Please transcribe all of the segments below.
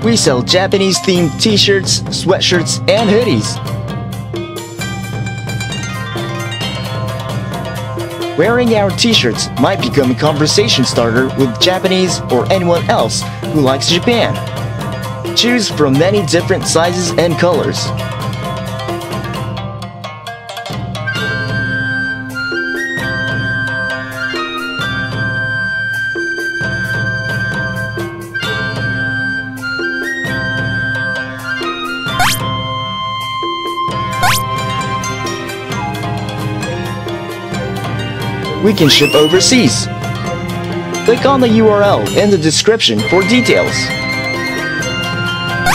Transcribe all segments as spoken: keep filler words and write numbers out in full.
We sell Japanese-themed t-shirts, sweatshirts, and hoodies. Wearing our t-shirts might become a conversation starter with Japanese or anyone else who likes Japan. Choose from many different sizes and colors. We can ship overseas. Click on the U R L in the description for details.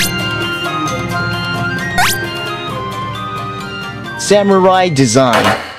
Samurai design.